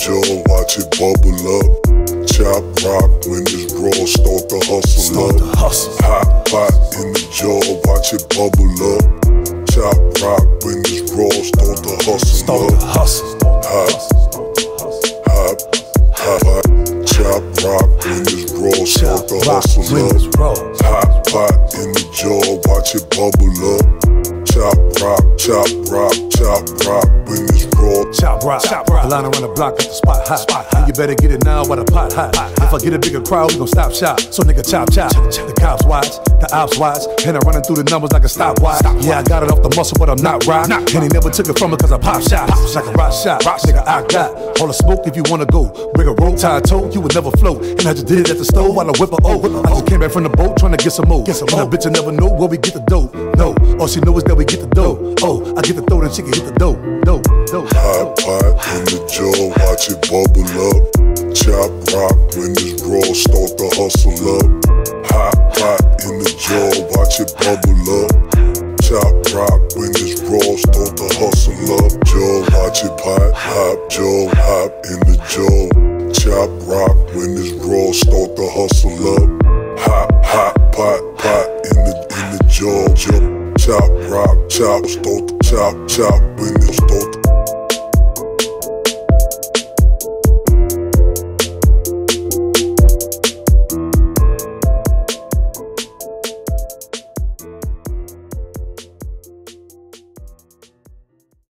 jaw, watch it bubble up. Chop rock when it's raw, start to hustle up. Hot pot in the jaw, watch it bubble up. Chop rock when it's raw, start to hustle up. Hot, chop rock when it's raw, start to hustle up. Hot pot in the jaw, watch it bubble up. Chop rock when it's raw. Chop rock. The line around the block got the spot hot. And you better get it now while the pot hot. If I get a bigger crowd, we gon' stop shop. So nigga chop. The cops watch, the ops watch, and I'm running through the numbers like a stopwatch. Yeah, I got it off the muscle, but I'm not rock. And he never took it from me cause I pop shots. Like a rock shot, nigga, I got all the smoke if you wanna go. Bring a rope, tie a toe, you would never float. And I just did it at the stove while I whip a O. I just came back from the boat trying to get some more. And a bitch will never know where we get the dough. No, all she know is that we get the dough. Oh, I get the throat and she can hit the dough. Hot pot in the jaw, watch it bubble up. Chop rock when it's raw, start to hustle up. Hot pot in the jaw, watch it bubble up. Chop rock when it's raw, start to hustle up. Jaw, watch it hot, jaw, hot in the jaw. Chop rock when it's raw, start to hustle up. Hot pot in the jaw. Chop rock, start to chop when it start